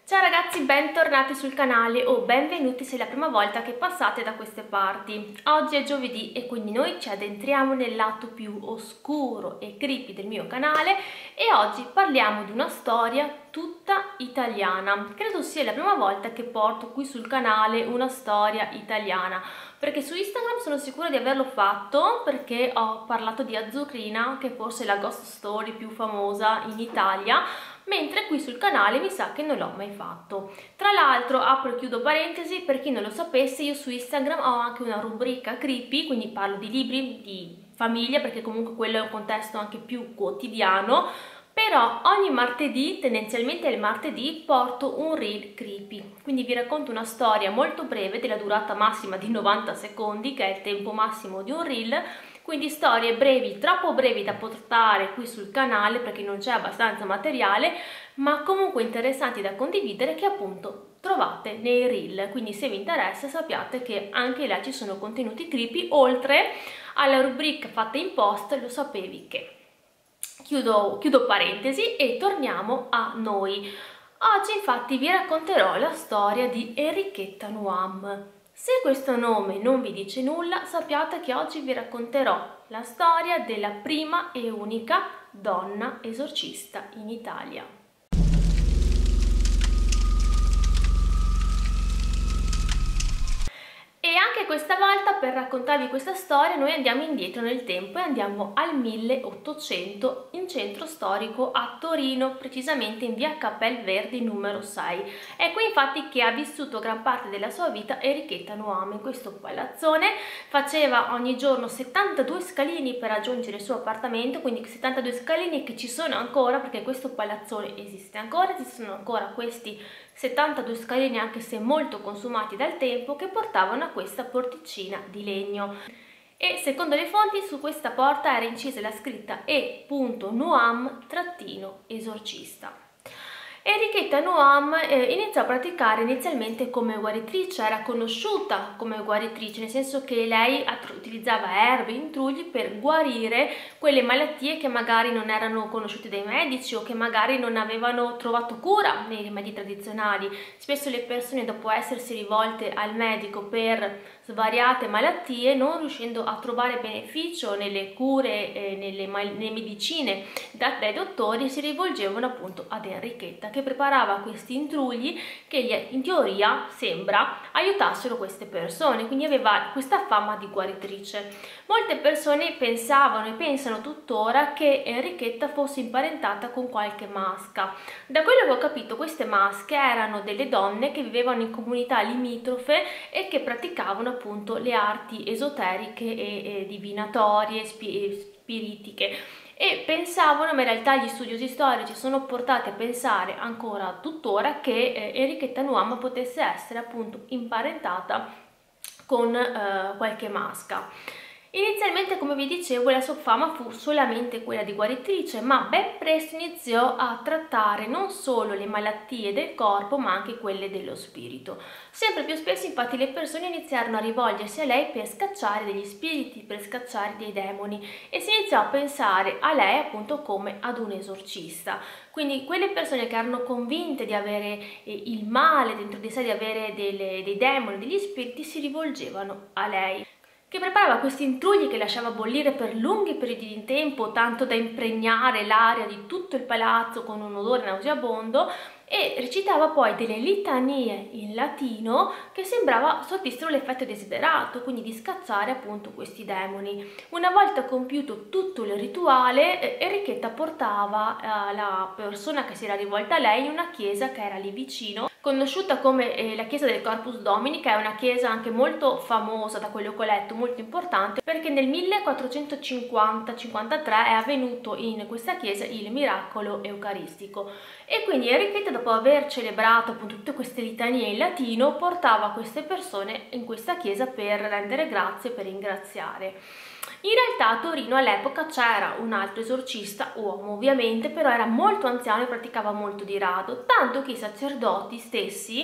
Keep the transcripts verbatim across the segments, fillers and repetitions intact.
Ciao ragazzi, bentornati sul canale o benvenuti se è la prima volta che passate da queste parti. Oggi è giovedì e quindi noi ci addentriamo nel lato più oscuro e creepy del mio canale e oggi parliamo di una storia tutta italiana. Credo sia la prima volta che porto qui sul canale una storia italiana, perché su Instagram sono sicura di averlo fatto perché ho parlato di Azucrina, che forse è la ghost story più famosa in Italia, mentre qui sul canale mi sa che non l'ho mai fatto. Tra l'altro, apro e chiudo parentesi, per chi non lo sapesse, io su Instagram ho anche una rubrica creepy, quindi parlo di libri, di famiglia, perché comunque quello è un contesto anche più quotidiano, però ogni martedì, tendenzialmente il martedì, porto un reel creepy, quindi vi racconto una storia molto breve della durata massima di novanta secondi, che è il tempo massimo di un reel. Quindi storie brevi, troppo brevi da portare qui sul canale perché non c'è abbastanza materiale, ma comunque interessanti da condividere, che appunto trovate nei reel. Quindi se vi interessa sappiate che anche là ci sono contenuti creepy, oltre alla rubrica fatta in post, lo sapevi che. Chiudo, chiudo parentesi e torniamo a noi. Oggi infatti vi racconterò la storia di Enrichetta Nuam. Se questo nome non vi dice nulla, sappiate che oggi vi racconterò la storia della prima e unica donna esorcista in Italia. E anche questa volta, per raccontarvi questa storia, noi andiamo indietro nel tempo e andiamo al milleottocento in centro storico a Torino, precisamente in via Capelverdi numero sei. È qui infatti che ha vissuto gran parte della sua vita Enrichetta Nuam. In questo palazzone faceva ogni giorno settantadue scalini per raggiungere il suo appartamento, quindi settantadue scalini che ci sono ancora, perché questo palazzone esiste ancora, ci sono ancora questi settantadue scalini, anche se molto consumati dal tempo, che portavano a questa porticina di legno. E secondo le fonti su questa porta era incisa la scritta E Nuam-esorcista. Enrichetta Nuam eh, iniziò a praticare inizialmente come guaritrice, era conosciuta come guaritrice, nel senso che lei utilizzava erbe, intrugli per guarire quelle malattie che magari non erano conosciute dai medici o che magari non avevano trovato cura nei rimedi tradizionali. Spesso le persone, dopo essersi rivolte al medico per svariate malattie, non riuscendo a trovare beneficio nelle cure, eh, nelle, nelle medicine date dai dottori, si rivolgevano appunto ad Enrichetta, che preparava questi intrugli che in teoria sembra aiutassero queste persone, quindi aveva questa fama di guaritrice. Molte persone pensavano e pensano tuttora che Enrichetta fosse imparentata con qualche masca. Da quello che ho capito, queste masche erano delle donne che vivevano in comunità limitrofe e che praticavano appunto le arti esoteriche e, e divinatorie, spi spiritiche. E pensavano, ma in realtà gli studiosi storici sono portati a pensare ancora tuttora che eh, Enrichetta Nuam potesse essere appunto imparentata con eh, qualche masca. Inizialmente, come vi dicevo, la sua fama fu solamente quella di guaritrice, ma ben presto iniziò a trattare non solo le malattie del corpo, ma anche quelle dello spirito. Sempre più spesso, infatti, le persone iniziarono a rivolgersi a lei per scacciare degli spiriti, per scacciare dei demoni, e si iniziò a pensare a lei appunto come ad un esorcista. Quindi quelle persone che erano convinte di avere eh, il male dentro di sé, di avere delle, dei demoni, degli spiriti, si rivolgevano a lei, che preparava questi intrugli che lasciava bollire per lunghi periodi di tempo, tanto da impregnare l'aria di tutto il palazzo con un odore nauseabondo, e recitava poi delle litanie in latino che sembrava sortissero l'effetto desiderato, quindi di scacciare appunto questi demoni. Una volta compiuto tutto il rituale, Enrichetta portava eh, la persona che si era rivolta a lei in una chiesa che era lì vicino, conosciuta come eh, la chiesa del Corpus Domini, che è una chiesa anche molto famosa, da quello che ho letto, molto importante, perché nel millequattrocentocinquanta cinquantatré è avvenuto in questa chiesa il miracolo eucaristico. E quindi Enrichetta, dopo aver celebrato appunto tutte queste litanie in latino, portava queste persone in questa chiesa per rendere grazie, per ringraziare. In realtà a Torino all'epoca c'era un altro esorcista, uomo ovviamente, però era molto anziano e praticava molto di rado, tanto che i sacerdoti stessi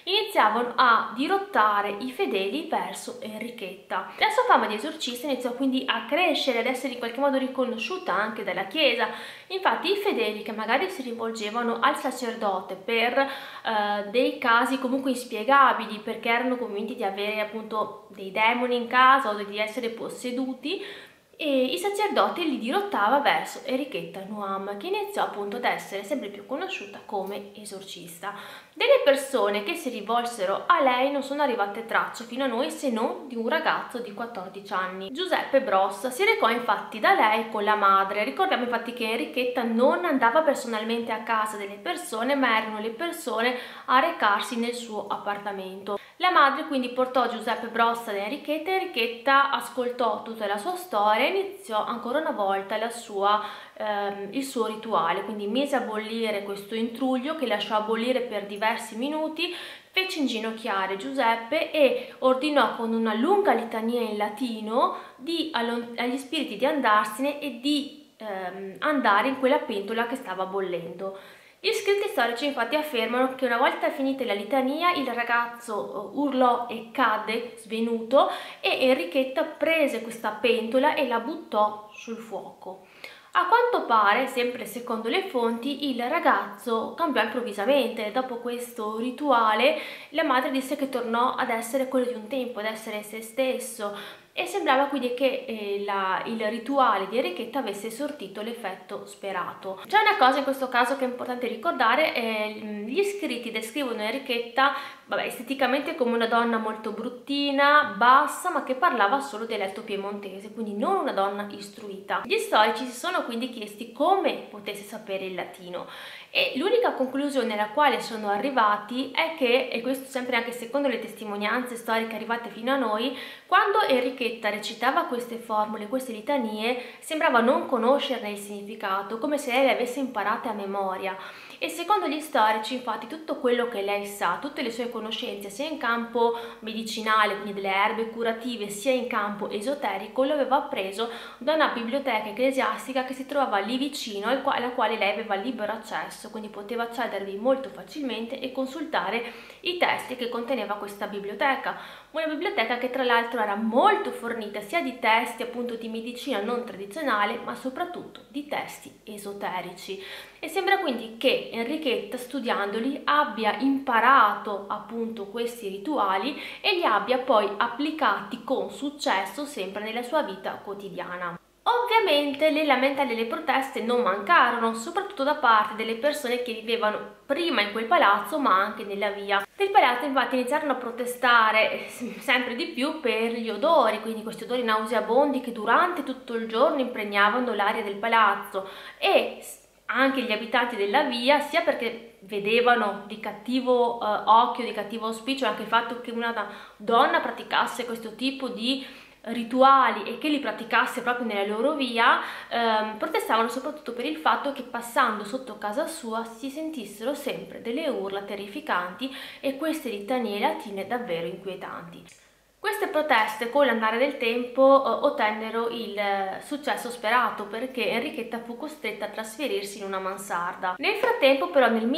iniziavano a dirottare i fedeli verso Enrichetta. La sua fama di esorcista iniziò quindi a crescere, ad essere in qualche modo riconosciuta anche dalla Chiesa. Infatti i fedeli che magari si rivolgevano al sacerdote per eh, dei casi comunque inspiegabili, perché erano convinti di avere appunto dei demoni in casa o di essere posseduti, e i sacerdoti li dirottava verso Enrichetta Nuam, che iniziò appunto ad essere sempre più conosciuta come esorcista. Delle persone che si rivolsero a lei non sono arrivate tracce fino a noi, se non di un ragazzo di quattordici anni. Giuseppe Brossa si recò infatti da lei con la madre. Ricordiamo infatti che Enrichetta non andava personalmente a casa delle persone, ma erano le persone a recarsi nel suo appartamento. La madre quindi portò Giuseppe Brossa da Enrichetta. Enrichetta ascoltò tutta la sua storia e iniziò ancora una volta la sua, ehm, il suo rituale, quindi mise a bollire questo intruglio che lasciò a bollire per diversi minuti, fece inginocchiare Giuseppe e ordinò con una lunga litania in latino di, agli spiriti di andarsene e di ehm, andare in quella pentola che stava bollendo. Gli scritti storici infatti affermano che una volta finita la litania il ragazzo urlò e cadde svenuto, e Enrichetta prese questa pentola e la buttò sul fuoco. A quanto pare, sempre secondo le fonti, il ragazzo cambiò improvvisamente. Dopo questo rituale la madre disse che tornò ad essere quello di un tempo, ad essere se stesso, e sembrava quindi che eh, la, il rituale di Enrichetta avesse sortito l'effetto sperato. C'è una cosa in questo caso che è importante ricordare: eh, gli scritti descrivono Enrichetta, vabbè, esteticamente come una donna molto bruttina, bassa, ma che parlava solo dialetto piemontese, quindi non una donna istruita. Gli storici si sono quindi chiesti come potesse sapere il latino, e l'unica conclusione alla quale sono arrivati è che, e questo sempre anche secondo le testimonianze storiche arrivate fino a noi, quando Enrichetta recitava queste formule, queste litanie, sembrava non conoscerne il significato, come se lei le avesse imparate a memoria. E secondo gli storici, infatti, tutto quello che lei sa, tutte le sue conoscenze, sia in campo medicinale, quindi delle erbe curative, sia in campo esoterico, lo aveva appreso da una biblioteca ecclesiastica che si trovava lì vicino, alla quale lei aveva libero accesso, quindi poteva accedervi molto facilmente e consultare i testi che conteneva questa biblioteca. Una biblioteca che tra l'altro era molto fornita sia di testi appunto di medicina non tradizionale, ma soprattutto di testi esoterici. E sembra quindi che Enrichetta, studiandoli, abbia imparato appunto questi rituali e li abbia poi applicati con successo sempre nella sua vita quotidiana. Ovviamente le lamentele e le proteste non mancarono, soprattutto da parte delle persone che vivevano prima in quel palazzo ma anche nella via. Nel palazzo infatti iniziarono a protestare sempre di più per gli odori, quindi questi odori nauseabondi che durante tutto il giorno impregnavano l'aria del palazzo, e anche gli abitanti della via, sia perché vedevano di cattivo eh, occhio, di cattivo auspicio anche il fatto che una donna praticasse questo tipo di rituali e che li praticasse proprio nella loro via, ehm, protestavano soprattutto per il fatto che passando sotto casa sua si sentissero sempre delle urla terrificanti e queste litanie latine davvero inquietanti. Queste proteste con l'andare del tempo eh, ottennero il eh, successo sperato, perché Enrichetta fu costretta a trasferirsi in una mansarda. Nel frattempo però nel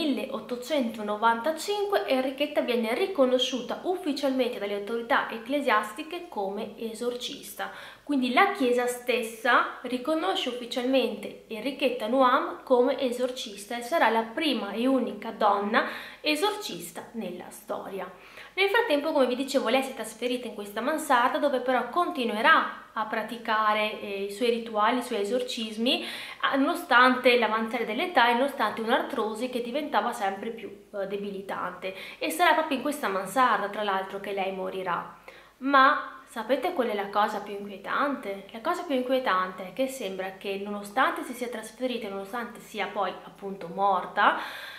milleottocentonovantacinque Enrichetta viene riconosciuta ufficialmente dalle autorità ecclesiastiche come esorcista. Quindi la Chiesa stessa riconosce ufficialmente Enrichetta Nuam come esorcista e sarà la prima e unica donna esorcista nella storia. Nel frattempo, come vi dicevo, lei si è trasferita in questa mansarda, dove però continuerà a praticare eh, i suoi rituali, i suoi esorcismi, nonostante l'avanzare dell'età e nonostante un'artrosi che diventava sempre più eh, debilitante. E sarà proprio in questa mansarda, tra l'altro, che lei morirà. Ma sapete qual è la cosa più inquietante? La cosa più inquietante è che sembra che nonostante si sia trasferita, nonostante sia poi appunto morta,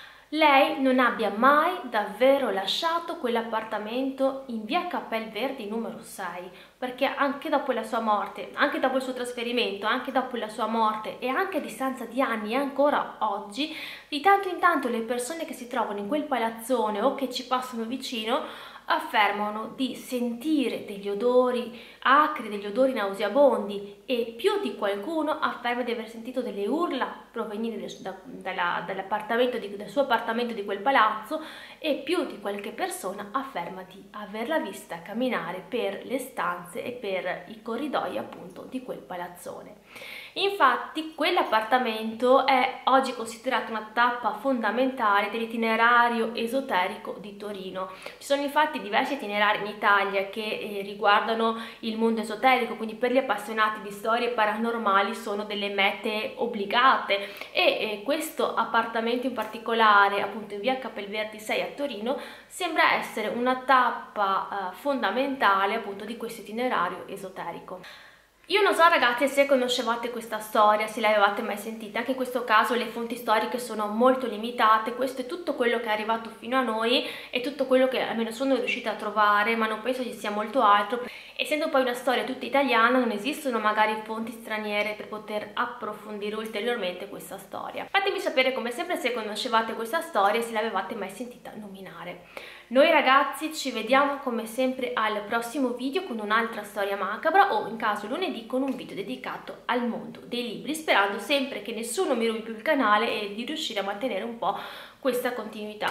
lei non abbia mai davvero lasciato quell'appartamento in via Capelverdi numero sei, perché anche dopo la sua morte, anche dopo il suo trasferimento, anche dopo la sua morte e anche a distanza di anni e ancora oggi, di tanto in tanto le persone che si trovano in quel palazzone o che ci passano vicino affermano di sentire degli odori acri, degli odori nauseabondi, e più di qualcuno afferma di aver sentito delle urla provenienti da, da, dall'appartamento di, dal suo appartamento di quel palazzo, e più di qualche persona afferma di averla vista camminare per le stanze e per i corridoi appunto di quel palazzone. Infatti quell'appartamento è oggi considerato una tappa fondamentale dell'itinerario esoterico di Torino. Ci sono infatti diversi itinerari in Italia che eh, riguardano il mondo esoterico, quindi per gli appassionati di storie paranormali sono delle mete obbligate, e eh, questo appartamento in particolare, appunto in via Capelverdi sei a Torino, sembra essere una tappa eh, fondamentale appunto di questo itinerario esoterico. Io non so ragazzi se conoscevate questa storia, se l'avevate mai sentita. Anche in questo caso le fonti storiche sono molto limitate, questo è tutto quello che è arrivato fino a noi e tutto quello che almeno sono riuscita a trovare, ma non penso ci sia molto altro. Essendo poi una storia tutta italiana, non esistono magari fonti straniere per poter approfondire ulteriormente questa storia. Fatemi sapere come sempre se conoscevate questa storia e se l'avevate mai sentita nominare. Noi ragazzi ci vediamo come sempre al prossimo video con un'altra storia macabra, o in caso lunedì con un video dedicato al mondo dei libri, sperando sempre che nessuno mi rubi più il canale e di riuscire a mantenere un po' questa continuità.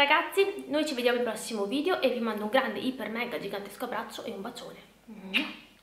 Ragazzi, noi ci vediamo al prossimo video e vi mando un grande, iper, mega, gigantesco abbraccio e un bacione.